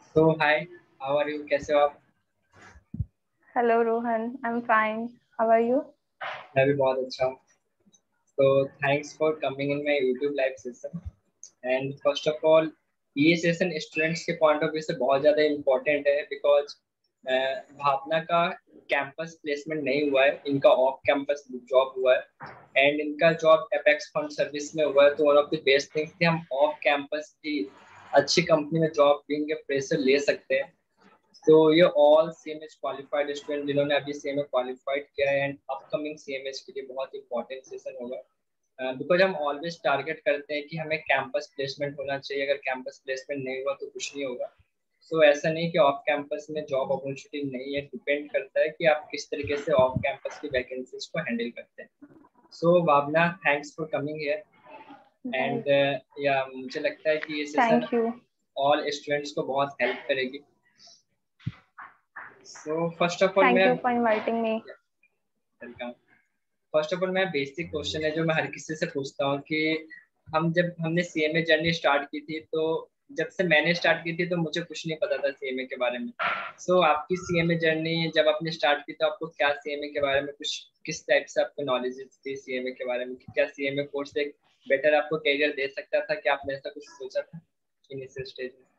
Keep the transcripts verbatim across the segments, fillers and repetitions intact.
तो हाय, how are you? कैसे हो आप? Hello Rohan, I'm fine. How are you? मैं भी बहुत अच्छा हूँ। तो thanks for coming in my YouTube live session. And first of all, ये सेशन स्टूडेंट्स के पॉइंट ऑफ व्यू से बहुत ज़्यादा इम्पोर्टेंट है बिकॉज भावना का कैंपस प्लेसमेंट नहीं हुआ है, इनका ऑफ कैंपस जॉब हुआ है एंड इनका जॉब एपेक्स फंड सर्विस में हुआ है। तो one of the best things कि हम ऑफ कैंपस भी अच्छी कंपनी में जॉब के प्रेशर ले सकते हैं। तो ये ऑल सीएमएच क्वालिफाइड स्टूडेंट जिन्होंने अभी सीएमए क्वालिफाइड किया है एंड अपकमिंग सीएमएच के लिए बहुत इंपॉर्टेंट सेशन होगा बिकॉज हम ऑलवेज टारगेट करते हैं कि हमें कैंपस प्लेसमेंट होना चाहिए। अगर कैंपस प्लेसमेंट नहीं हुआ तो कुछ नहीं होगा। सो so, ऐसा नहीं कि ऑफ कैंपस में जॉब अपॉर्चुनिटी नहीं है, डिपेंड करता है कि आप किस तरीके से ऑफ कैंपस की वैकेंसीज को हैंडल करते हैं। So so, Bhavna, thanks for coming here. Right. And या मुझे लगता है कि ये session Thank you. All students को बहुत हेल्प करेगी। So first of all Thank मैं you for inviting me. Welcome. First of all मैं बेसिक क्वेश्चन है जो मैं हर किसी से पूछता हूँ कि हम जब हमने सीएमए जर्नी स्टार्ट की थी, तो जब से मैंने स्टार्ट की थी तो मुझे कुछ नहीं पता था सीएमए के बारे में। सो so, आपकी सीएमए जर्नी जब आपने स्टार्ट की तो आपको क्या सीएमए के बारे में कुछ किस टाइप से आपको नॉलेज थी सीएमए के बारे में कि क्या सीएमए कोर्स एक बेटर आपको करियर दे सकता था? कि आपने ऐसा कुछ सोचा था इनिशियल स्टेज में?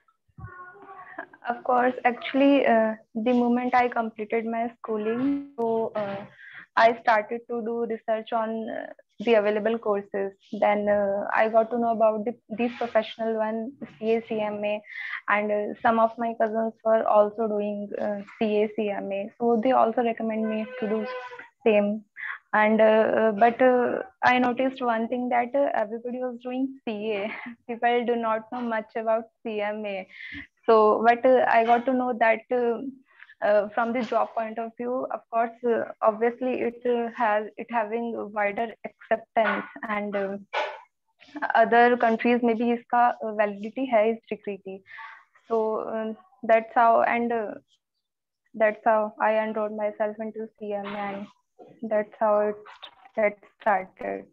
Of course, actually, uh, the moment I completed my schooling, so uh, I started to do research on uh, the available courses. Then uh, I got to know about the, these professional one, C A C M A, and uh, some of my cousins were also doing uh, C A C M A. So they also recommend me to do same. And uh, but uh, I noticed one thing that uh, everybody was doing C A. People do not know much about C M A. So but uh, I got to know that uh, uh, from the job point of view, of course, uh, obviously it uh, has it having wider acceptance, and uh, other countries में भी इसका validity है इस degree की. So uh, that's how, and uh, that's how I enrolled myself into C M A, and that's how it get started.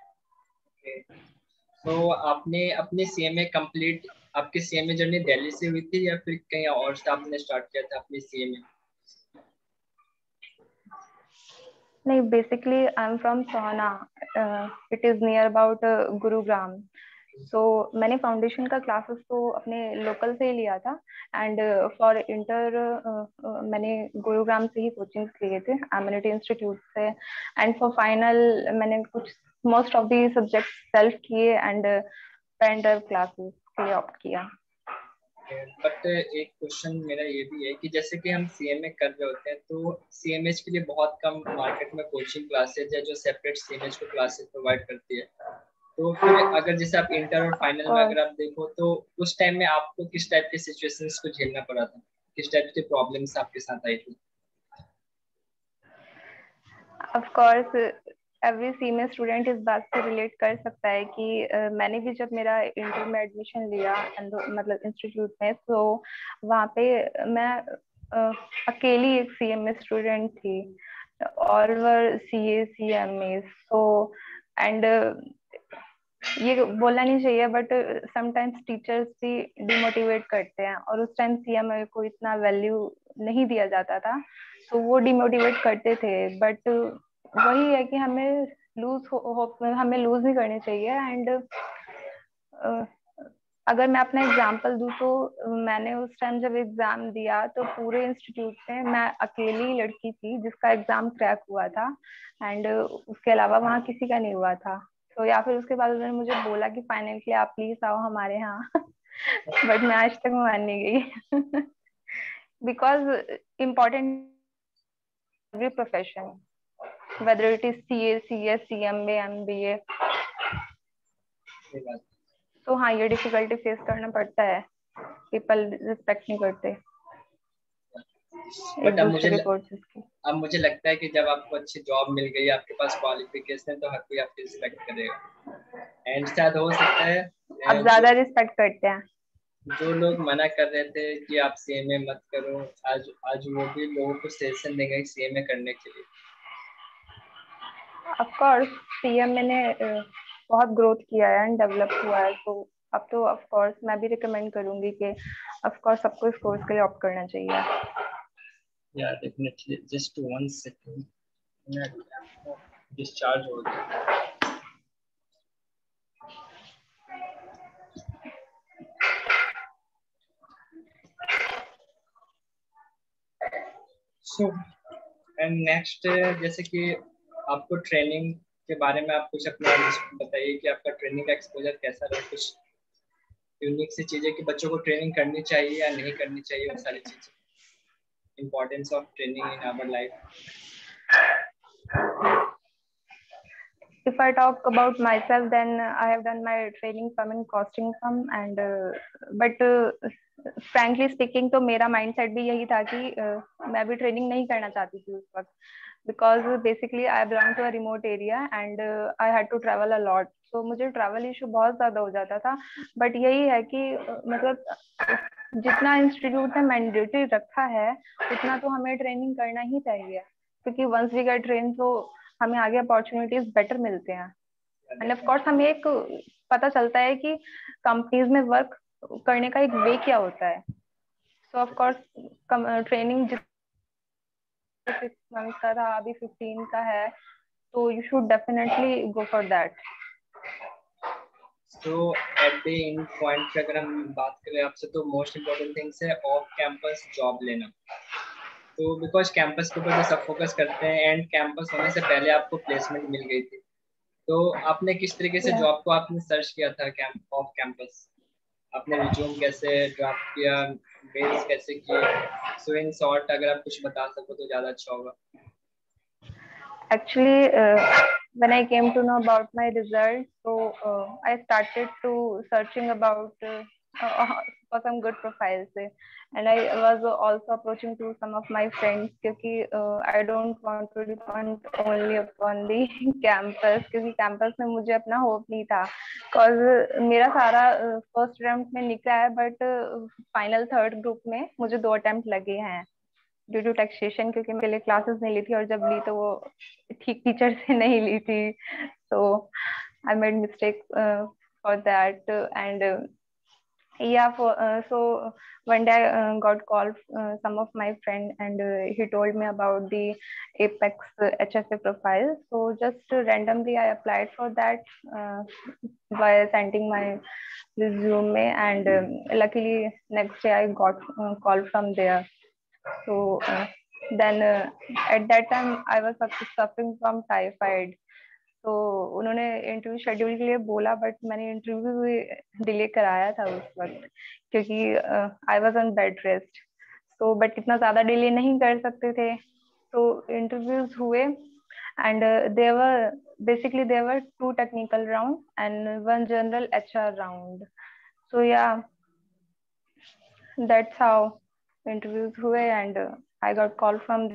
तो आपने अपने CMA complete, आपकी सीएमए जर्नी दिल्ली से हुई थी या फिर कहीं और से आपने स्टार्ट किया था अपनी सीएमए? नहीं, basically I'm from Sohna. Uh, it is near about uh, Gurugram. So so, मैंने फाउंडेशन का क्लासेस तो अपने लोकल से ही लिया था, एंड फॉर इंटर मैंने गुरुग्राम से ही कोचिंग्स लिए थे, एमिनिटी इंस्टीट्यूट से, एंड फॉर फाइनल मैंने कुछ most of the subject self किए एंड पेन ड्राइव क्लासेस के लिए ऑप्ट किया. बट एक क्वेश्चन मेरा ये भी है कि जैसे कि हम सीएमए कर रहे होते हैं तो सीएमएच के लिए बहुत कम मार्केट में कोचिंग क्लासेज है जो सेपरेट सीएमएच को क्लासेस प्रोवाइड करती है। तो फिर अगर जैसे आप इंटर और फाइनल में अगर आप देखो तो उस टाइम में आपको किस टाइप के सिचुएशंस को झेलना पड़ा था? किस टाइप की प्रॉब्लम्स आपके साथ आई थी? Of course every senior student इस बात से रिलेट कर सकता है कि uh, मैंने भी जब मेरा इंटर में एडमिशन लिया मतलब इंस्टीट्यूट में, तो वहाँ पे मैं uh, अकेली एक सीएमए स्टूडेंट थी और वह सी ए C M A. So and ये बोलना नहीं चाहिए बट समटाइम्स टीचर्स भी डिमोटिवेट करते हैं, और उस टाइम सीएमए को इतना वैल्यू नहीं दिया जाता था, तो वो डिमोटिवेट करते थे. बट वही है कि हमें लूज होप हमें लूज नहीं करनी चाहिए. एंड अगर मैं अपना एग्जांपल दूं तो मैंने उस टाइम जब एग्जाम दिया तो पूरे इंस्टीट्यूट में मैं अकेली लड़की थी जिसका एग्जाम क्रैक हुआ था, एंड उसके अलावा वहाँ किसी का नहीं हुआ था. तो या फिर उसके बाद उन्होंने मुझे बोला कि फाइनल के लिए आप प्लीज आओ हमारे यहाँ. बट मैं आज तक मान नहीं गई. Because important every profession, whether it is C A, C S, C M A, M B A. तो हाँ, ये डिफिकल्टी फेस करना पड़ता है. पीपल रिस्पेक्ट नहीं करते एक बट अब दूसरे मुझे के ल... कोर्सेज की. अब मुझे लगता है कि जब आपको अच्छी जॉब मिल गई, आपके पास क्वालिफिकेशन है, तो हर कोई आपकी रिस्पेक्ट करेगा। एंड शायद हो सकता है अब अ, जो ज्यादा रिस्पेक्ट करते हैं. जो लोग मना कर रहे थे कि आप सीएमए मत करो, आज आज वो भी लोगों को सजेशन देंगे सीएमए करने के लिए। ऑफ कोर्स सीएमए ने बहुत ग्रोथ किया है एंड डेवलप हुआ है, तो अब तो ऑफ कोर्स मैं भी रिकमेंड करूंगी कि ऑफ कोर्स सबको इस कोर्स के लिए ऑप्ट करना चाहिए। या डेफिनेटली, जस्ट वन सेकंड, मैं डिस्चार्ज हो गया। सो एंड नेक्स्ट, जैसे कि आपको ट्रेनिंग के बारे में आप कुछ अपना बताइए कि आपका ट्रेनिंग का एक्सपोजर कैसा रहा, कुछ यूनिक सी चीजें कि बच्चों को ट्रेनिंग करनी चाहिए या नहीं करनी चाहिए, वो सारी चीजें, importance of training in our life. If I talk about myself, then I have done my training firm in costing firm and uh, but uh, frankly speaking तो मेरा mindset भी यही था कि uh, मैं भी ट्रेनिंग नहीं करना चाहती थी उस वक्त, because basically I belong to a remote area and uh, I had to travel a lot, so मुझे travel issue बहुत ज्यादा हो जाता था। but यही है कि uh, मतलब जितना इंस्टीट्यूट ने मैंडेटरी रखा है उतना तो हमें ट्रेनिंग करना ही चाहिए, क्योंकि वंस वी गेट ट्रेन तो हमें आगे अपॉर्चुनिटीज बेटर मिलते हैं। एंड ऑफ कोर्स हमें एक पता चलता है कि कंपनीज में वर्क करने का एक वे क्या होता है। So of course training six month का था, अभी फिफ्टीन का है, तो you should definitely go for that. तो एट द एंड पॉइंट पे अगर हम बात करें आपसे, तो मोस्ट इम्पोर्टेंट थिंग्स है ऑफ कैंपस जॉब लेना। तो बिकॉज कैंपस के ऊपर जो सब फोकस करते हैं एंड कैंपस होने से पहले आपको प्लेसमेंट मिल गई थी, तो आपने किस तरीके से जॉब को आपने सर्च किया था कैंप ऑफ कैंपस? आपने रिज्यूम कैसे ड्राफ्ट किया, मेल्स कैसे किए? सो इन शॉर्ट अगर आप कुछ बता सको तो ज्यादा अच्छा होगा। Actually, uh, when I came to know about my results, so uh, I started to searching about uh, uh, for some good profiles, and I was also approaching to some of my friends क्योंकि uh, I don't want to depend only upon the campus, क्योंकि campus में मुझे अपना hope नहीं था, cause मेरा सारा first attempt में निकला है, but uh, final third group में मुझे दो attempt लगे हैं ड्यू टू टैक्सेशन, क्योंकि मैं पहले क्लासेस नहीं ली थी और जब ली तो वो ठीक टीचर से नहीं ली थी, so I made mistake for that and yeah for uh, so one day I uh, got called uh, some of my friend and uh, he told me about the Apex uh, H S A profile, so just uh, randomly I applied for that uh, by sending my resume and um, luckily next day I got uh, call from there. So uh, then uh, at that time I was suffering from typhoid, तो उन्होंने interview schedule के लिए बोला, but मैंने interview भी delay कराया था उस वक्त क्योंकि I was on bed rest, तो बट इतना ज्यादा डिले नहीं कर सकते थे, तो इंटरव्यूज हुए and there were basically there were two technical round and one general HR round, so yeah that's how interviews हुए and I got call from.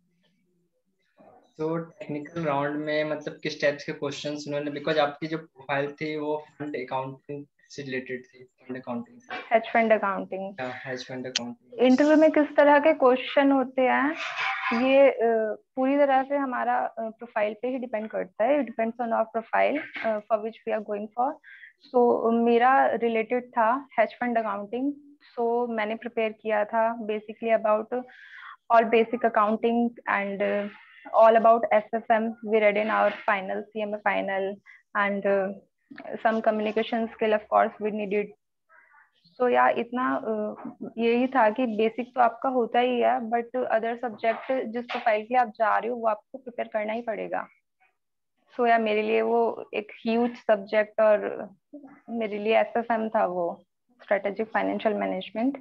तो टेक्निकल राउंड में मतलब किस टाइप्स के क्वेश्चंस उन्होंने, बिकॉज आपकी जो प्रोफाइल थी वो फंड अकाउंटिंग से रिलेटेड थी, फंड अकाउंटिंग से, hedge fund accounting. Hedge fund accounting. Interview में किस तरह के क्वेश्चन होते हैं ये uh, पूरी तरह से हमारा प्रोफाइल uh, पे ही डिपेंड करता है, it depends on our profile for which we are going for. So मेरा रिलेटेड था हेज फंड अकाउंटिंग, सो मैंने प्रिपेयर किया था basically about all basic accounting and all about S F M we read in our final C M A final and uh, some communication skill of course we needed. So yeah इतना uh, यही था कि basic तो आपका होता ही है, but other subject जिस प्रोफाइल के लिए आप जा रहे हो वो आपको प्रिपेयर करना ही पड़ेगा। सो so, या मेरे लिए वो एक ह्यूज सब्जेक्ट और मेरे लिए S F M था, वो स्ट्रेटेजिक फाइनेंशियल मैनेजमेंट।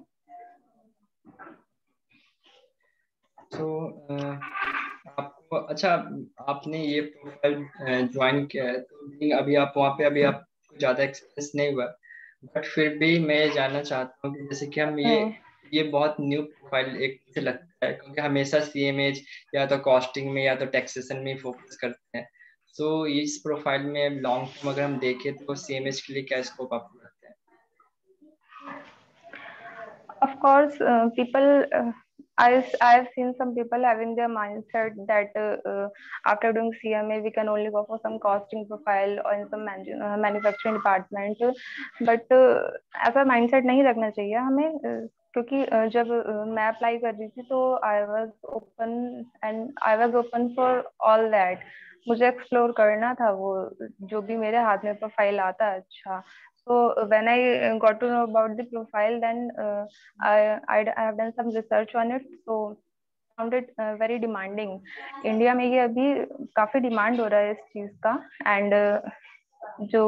तो आपको अच्छा, आपने ये प्रोफाइल ज्वाइन किया है तो अभी आप वहाँ पे, अभी आप ज्यादा एक्सपीरियंस नहीं हुआ, बट फिर भी मैं ये जानना चाहता हूँ कि जैसे कि हम ये ये बहुत न्यू प्रोफाइल एक से लगता है, क्योंकि हमेशा सीएमएच या तो कॉस्टिंग में या तो टैक्सेशन में फोकस करते हैं। सो so, इस प्रोफाइल में लॉन्ग टर्म अगर हम देखें तो सीएमएच के लिए क्या स्कोप आपको लगता है? Of course people I I've seen some people having their mindset that uh, uh, after doing C M A we can only go for some costing profile or in some man, uh, manufacturing department, but uh, ऐसा mindset नहीं रखना चाहिए हमें, uh, क्योंकि uh, जब uh, मैं apply कर रही थी तो I was open and I was open for all that. मुझे एक्सप्लोर करना था वो जो भी मेरे हाथ में प्रोफाइल आता है अच्छा. So when I got to know about the profile, then uh, I, I I have done some research on it. So found it uh, very demanding. India में ये अभी काफी डिमांड हो रहा है इस चीज का. एंड uh, जो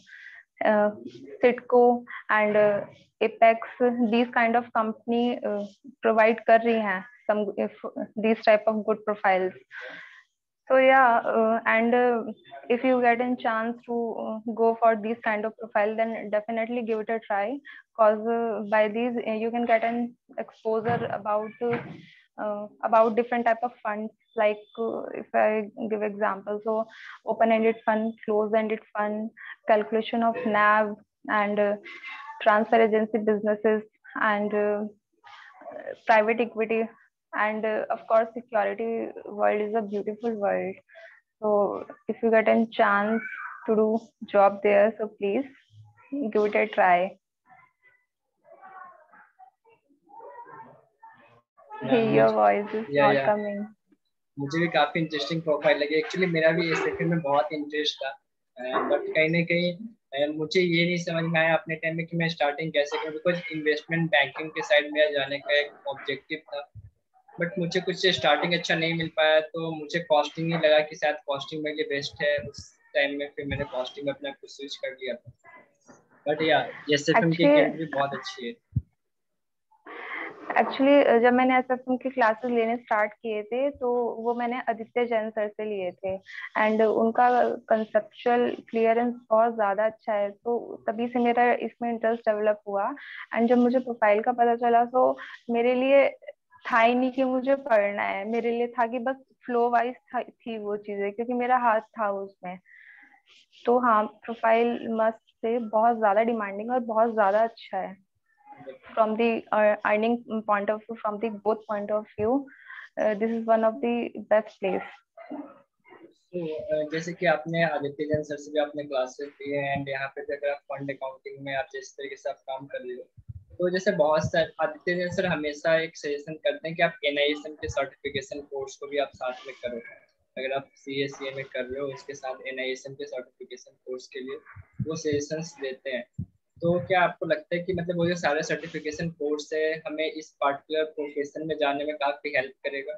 Citco and Apex these kind of company provide कर रही हैं some if these type of good profiles. So yeah, uh, and uh, if you get a chance to uh, go for these kind of profile, then definitely give it a try. Cause uh, by these uh, you can get an exposure about uh, uh, about different type of funds. Like uh, if I give example, so open-ended fund, closed-ended fund, calculation of N A V, and uh, transfer agency businesses, and uh, private equity, and uh, of course security world is a beautiful world. So if you get a chance to do job there, so please give it a try. Hey, your voice is yeah, not yeah. coming. मुझे भी काफी interesting profile लगी. Actually मेरा भी इस sector में बहुत interest था, बट कहीं ना कहीं मुझे ये नहीं समझ में आया अपने टाइम में कि मैं स्टार्टिंग कैसे करूं, बिकॉज इन्वेस्टमेंट बैंकिंग के साइड में जाने का एक ऑब्जेक्टिव था. बट मुझे कुछ स्टार्टिंग अच्छा नहीं मिल पाया, तो मुझे कॉस्टिंग ही लगा कि शायद कॉस्टिंग मेरे लिए बेस्ट है. उस टाइम में फिर मैंने कॉस्टिंग में अपना कुछ स्विच कर लिया था. बट या एसएफएम की फील्ड भी बहुत अच्छी है. एक्चुअली जब मैंने एसएफएम की क्लासेस लेने स्टार्ट किए थे तो वो मैंने आदित्य जैन सर से लिए थे. एंड उनका कंसेप्चुअल क्लियरेंस बहुत ज्यादा अच्छा है, तो तभी से मेरा इसमें इंटरेस्ट डेवलप हुआ. एंड जब मुझे प्रोफाइल का पता चला तो मेरे लिए था ही नहीं कि मुझे पढ़ना है, मेरे लिए था कि बस फ्लो वाइज थी वो चीजें, क्योंकि मेरा हाथ था उसमें. तो हाँ, प्रोफाइल मस्ट से बहुत ज्यादा डिमांडिंग और बहुत ज्यादा अच्छा है from the uh, earning point of view, from the both point of view. Uh, this is one of the best place. तो जैसे कि आपने आदित्य जैन सर से भी आपने क्लासेस ली है, एंड यहाँ पे भी अगर आप फंड अकाउंटिंग में आप जिस तरीके से आप काम कर रहे हो, तो जैसे बहुत सारे आदित्य जैन सर हमेशा एक सजेशन करते हैं कि आप एनआईएसएम के सर्टिफिकेशन कोर्स को भी आप साथ में करो. अगर आप सी ए सी ए में कर रहे हो, उसके साथ एनआईएसएम के सर्टिफिकेशन कोर्स के लिए वो सजेशंस देते हैं. तो क्या आपको लगता है कि मतलब वो जो सारे सर्टिफिकेशन कोर्स है हमें इस पार्टिकुलर प्रोफेशन में जाने में काफी हेल्प करेगा?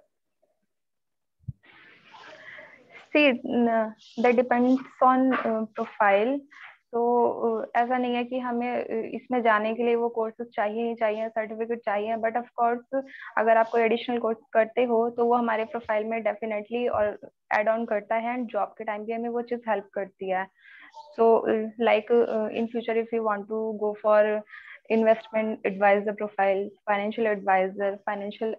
See, that depends on uh, profile. तो uh, ऐसा नहीं है कि हमें uh, इसमें जाने के लिए वो कोर्सेज चाहिए ही चाहिए, सर्टिफिकेट चाहिए. बट ऑफ कोर्स अगर आप कोई एडिशनल कोर्स करते हो तो वो हमारे प्रोफाइल में डेफिनेटली और एड ऑन करता है, एंड जॉब के टाइम भी हमें वो चीज हेल्प करती है. So like in future if you want to go for investment advisor profile, financial advisor, financial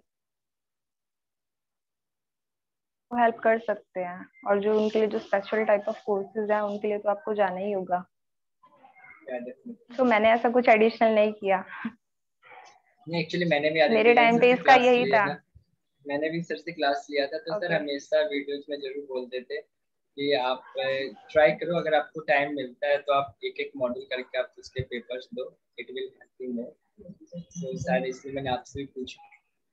help कर सकते हैं. और जो उनके लिए जो स्पेशल टाइप ऑफ कोर्सेज हैं उनके लिए तो आपको जाना ही होगा. तो मैंने ऐसा कुछ एडिशनल नहीं किया. नहीं, एक्चुअली मैंने भी मेरे टाइम पे इसका यही था. मैंने भी सर से क्लास लिया था, तो okay. सर हमेशा वीडियोज में जरूर बोलते थे कि आप ट्राई करो, अगर आपको टाइम मिलता है तो आप एक एक मॉडल करके आप उसके पेपर्स दो, it will help you more. तो शायद इसलिए मैंने आपसे भी पूछा.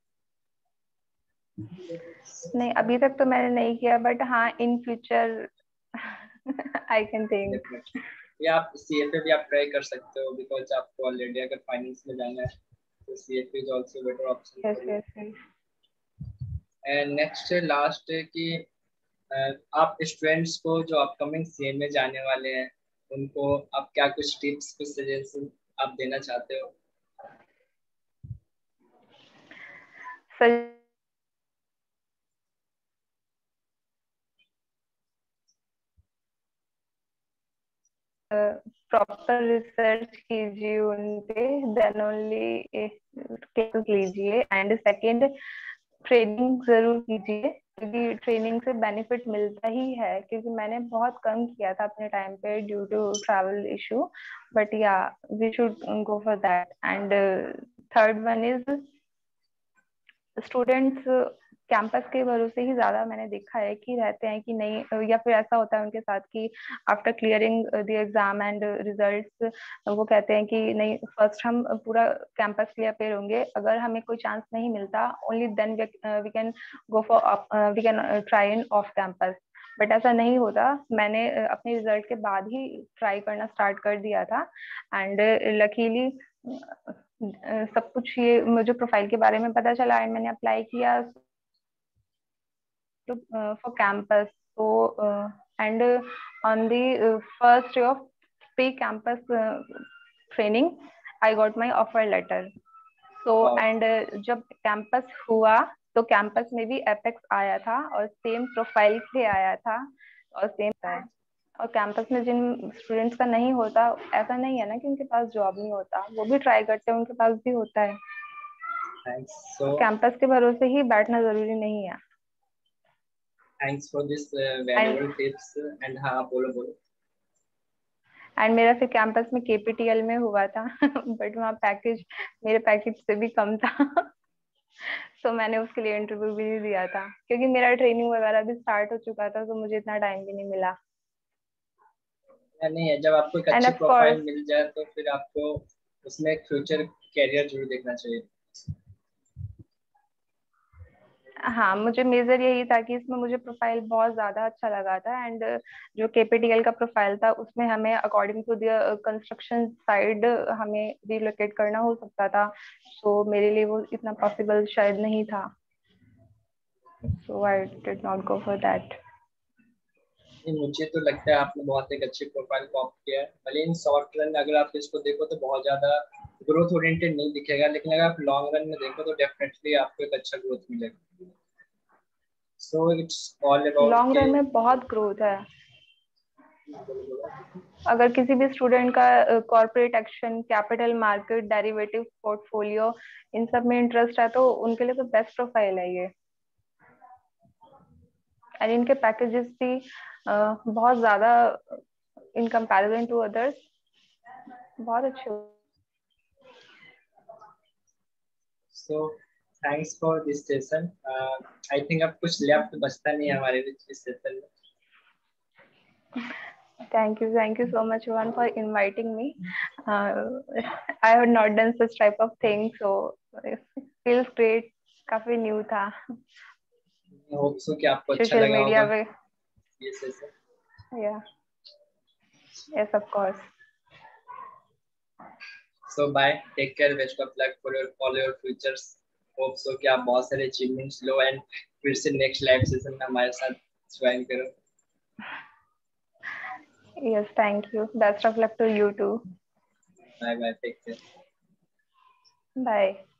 नहीं, अभी तक तो मैंने नहीं किया, बट हाँ in future I can think. या आप सीएफए भी आप ट्राई कर सकते हो, बिकॉज आपको ऑलरेडी अगर फाइनेंस में जाना है तो CFA is also better option. Yes yes yes. And next last कि आप स्टूडेंट्स को जो अपकमिंग सीए में जाने वाले हैं उनको आप क्या कुछ टिप्स, कुछ सजेशन आप देना चाहते हो? प्रॉपर रिसर्च कीजिए उन पे, देन ओनली क्लासेस लीजिए. एंड सेकंड, ट्रेनिंग जरूर कीजिए, क्योंकि ट्रेनिंग से बेनिफिट मिलता ही है. क्योंकि मैंने बहुत कम किया था अपने टाइम पे due to travel issue. But yeah, we should go for that. And third one is students campus के भरोसे ही ज्यादा मैंने देखा है कि रहते हैं कि नहीं, या फिर ऐसा होता है उनके साथ कि after clearing the exam and results वो कहते हैं कि नहीं, फर्स्ट हम पूरा कैंपस के लिए अपेयर होंगे, अगर हमें कोई चांस नहीं मिलता only then we can go for we can try in off campus. But ऐसा नहीं होता, मैंने अपने रिजल्ट के बाद ही ट्राई करना स्टार्ट कर दिया था एंड लकीली सब कुछ ये मुझे प्रोफाइल के बारे में पता चला एंड मैंने अप्लाई किया फॉर कैंपस। तो and on the first day of pre campus training I got my offer letter. So and जब कैंपस हुआ तो कैंपस में भी एपेक्स आया था और सेम प्रोफाइल से आया था और सेम है। और कैंपस में जिन स्टूडेंट्स का नहीं होता, ऐसा नहीं है ना कि उनके पास जॉब नहीं होता, वो भी ट्राई करते हैं, उनके पास भी होता है। so, तो कैंपस के भरोसे ही बैठना जरूरी नहीं है। Thanks for this valuable tips and हाँ बोलो बोलो। एंड मेरा फिर कैंपस में केपीटीएल में हुआ था बट वहाँ पैकेज मेरे पैकेज से भी कम था तो मैंने उसके लिए इंटरव्यू भी नहीं दिया था क्योंकि मेरा ट्रेनिंग वगैरह भी स्टार्ट हो चुका था, तो मुझे इतना टाइम भी नहीं मिला। नहीं है, जब आपको एक एंड अच्छी ऑफ कोर्स प्रोफाइल मिल जाए तो फिर आपको उसमें एक फ्यूचर कैरियर जरूर देखना चाहिए। हाँ, मुझे मेजर यही था कि इसमें मुझे प्रोफाइल बहुत ज्यादा अच्छा लगा था एंड जो केपीटीएल का प्रोफाइल था उसमें हमें according to the construction site हमें रिलोकेट करना हो सकता था, सो so, मेरे लिए वो इतना पॉसिबल शायद नहीं था, so I did not go for that. नहीं, मुझे तो लगता है आपने बहुत एक अच्छी प्रोफाइल को ऑप्ट किया है। भले इन शॉर्ट रन अगर आप इसको देखो तो बहुत ज्यादा ग्रोथ ओरिएंटेड नहीं दिखेगा, लेकिन अगर आप लॉन्ग रन में देखो तो डेफिनेटली आपको एक अच्छा ग्रोथ मिलेगा। So it's all about long के। रन में बहुत ग्रोथ है। अगर किसी भी स्टूडेंट का corporate action, capital market, derivative portfolio इन सब में इंटरेस्ट है तो उनके लिए तो बेस्ट प्रोफाइल है ये। एंड इनके पैकेजेस भी uh, बहुत ज्यादा इन कंपैरिजन टू अदर्स बहुत अच्छे। So thanks for this session. I think अब कुछ लेफ्ट बचता नहीं है हमारे बीच इस सेशन में। Thank you, thank you so much, Juan, for inviting me. Uh, I have not done such type of thing, so it feels great. काफी new था। होप सो कि आपको अच्छा सोशल लगा मीडिया होगा पे। ये session. Yeah, yes, of course. So bye, take care, best of luck for your all your futures. Hope so कि आप बहुत सारे अचीवमेंट्स लो एंड फिर से नेक्स्ट लाइव सेशन में हमारे साथ ज्वाइन करो। Yes, thank you. Best of luck to you too. Bye bye, take care. Bye.